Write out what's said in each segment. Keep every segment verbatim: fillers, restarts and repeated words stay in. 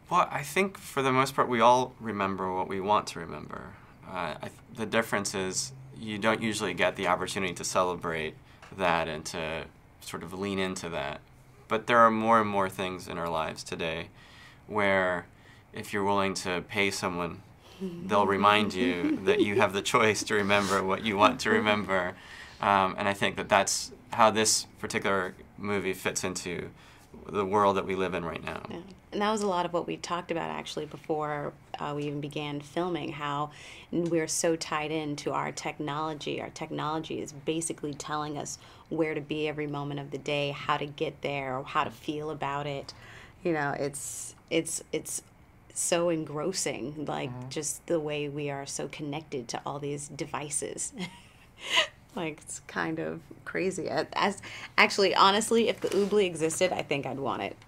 Well, I think for the most part we all remember what we want to remember. Uh, I, the difference is you don't usually get the opportunity to celebrate that and to sort of lean into that. But there are more and more things in our lives today where if you're willing to pay someone, they'll remind you that you have the choice to remember what you want to remember. Um, and I think that that's how this particular movie fits into the world that we live in right now. Yeah. And that was a lot of what we talked about actually before uh, we even began filming, how we're so tied into our technology. Our technology is basically telling us where to be every moment of the day, how to get there, or how to feel about it. You know, it's it's it's so engrossing, like mm-hmm. just the way we are so connected to all these devices. Like, it's kind of crazy. As actually, honestly, if the Oobly existed, I think I'd want it.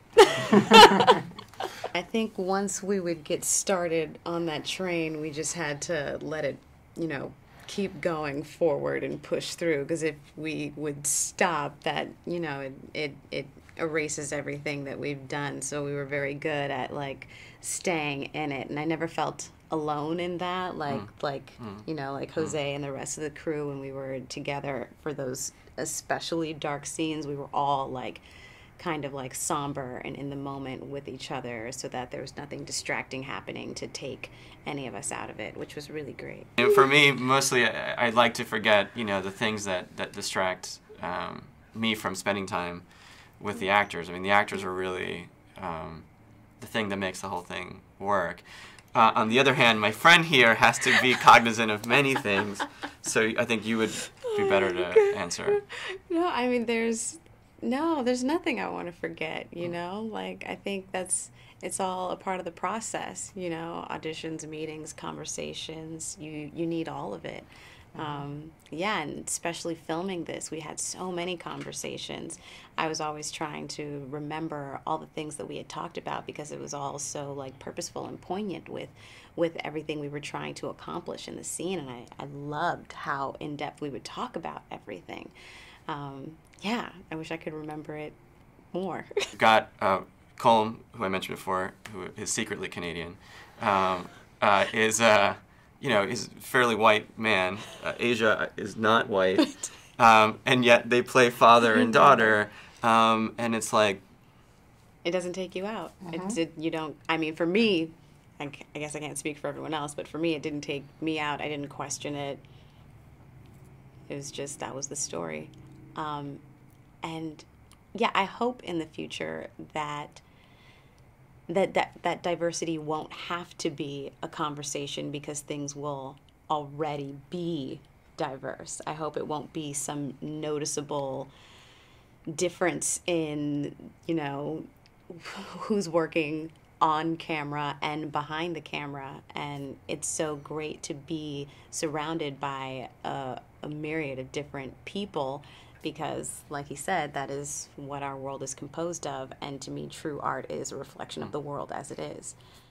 I think once we would get started on that train, we just had to let it, you know, keep going forward and push through. Because if we would stop, that, you know, it, it it erases everything that we've done. So we were very good at, like, staying in it. And I never felt alone in that, like mm. like mm. you know, like Jose mm. and the rest of the crew, when we were together for those especially dark scenes, we were all like kind of like somber and in the moment with each other, so that there was nothing distracting happening to take any of us out of it, which was really great. And for me, mostly I, I'd like to forget, you know, the things that that distract um, me from spending time with the actors. I mean, the actors are really um, the thing that makes the whole thing work. Uh, on the other hand, my friend here has to be cognizant of many things, so I think you would be better to answer. No, I mean, there's, no, there's nothing I want to forget, you know? Like, I think that's, it's all a part of the process, you know? Auditions, meetings, conversations, you, you need all of it. Um, yeah, and especially filming this, we had so many conversations. I was always trying to remember all the things that we had talked about, because it was all so like purposeful and poignant with with everything we were trying to accomplish in the scene. And I, I loved how in depth we would talk about everything. Um, yeah, I wish I could remember it more. Got uh, Colm, who I mentioned before, who is secretly Canadian, um, uh, is uh, you know, is a fairly white man. Uh, Asia is not white, um, and yet they play father and daughter, um, and it's like, it doesn't take you out. Mm-hmm. It, it, you don't. I mean, for me, I, I guess I can't speak for everyone else, but for me, it didn't take me out. I didn't question it. It was just, that was the story, um, and yeah, I hope in the future that. That, that that diversity won't have to be a conversation, because things will already be diverse. I hope it won't be some noticeable difference in, you know, who's working on camera and behind the camera. And it's so great to be surrounded by a, a myriad of different people, because, like he said, that is what our world is composed of, and to me, true art is a reflection of the world as it is.